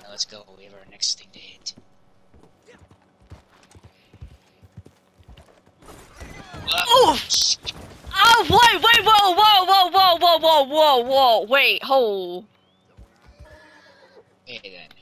let's go. We have our next thing to hit. Oh! Oh, wait, whoa, wait, hold. Okay then.